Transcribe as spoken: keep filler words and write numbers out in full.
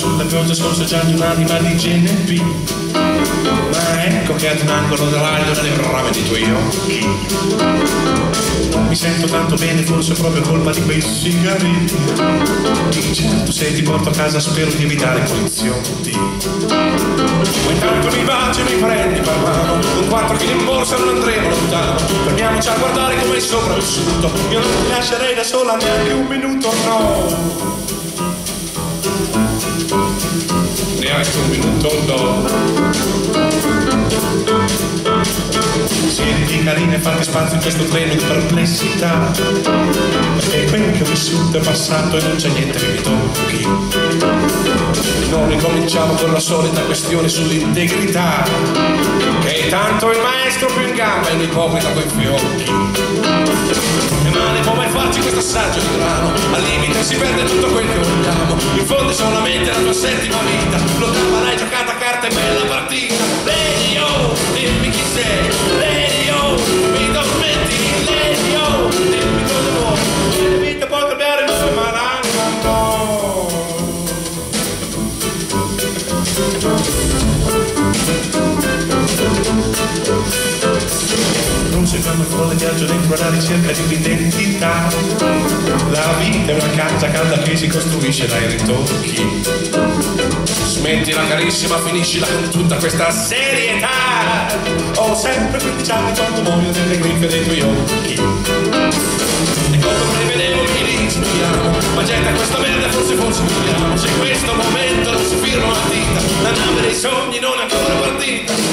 sulla pioggia scorseggiando un'anima di G N P. Ma ecco che ad un angolo dell'aglio nelle brame dei tuoi occhi non mi sento tanto bene, forse proprio colpa di quei sigareti. Certo, se ti porto a casa spero di evitare poliziotti. Ma intanto mi baci e mi prendi per mano, con quattro chili in borsa non andremo lontano. Fermiamoci a guardare come hai sopravvissuto, io non ti lascerei da sola neanche un minuto, no. Neanche un minuto, no. Siedi carina e fate spazio in questo treno di perplessità, perché quello che ho vissuto è passato e non c'è niente che mi tocchi. Non ricominciamo con la solita questione sull'integrità, che tanto il maestro più in gamba e l'ipocrita coi fiocchi. E male può mai farci questo assaggio di grano, al limite si perde tutto quel che vogliamo. In fondo è solamente la tua settima vita, l'ottava l'hai giocata a carte e bella partita. Lady oh, dimmi chi sei, Lady oh, mi tormenti, Lady oh, dimmi cosa vuoi. La vita può cambiare noi ma l'anima no. Non si fanno fuori viaggio dentro alla ricerca di un'identità. La vita è una casa calda che si costruisce dai ritocchi. Smettila carissima, finiscila con tutta questa serietà. Ho sempre quindici anni quando muoio nelle grinfie dei tuoi occhi. E quando prevedevo mi rispiriamo, ma getta questa merda, forse forse viviamo. Se in questo momento non si firma una matita, la nave dei sogni non è ancora partita.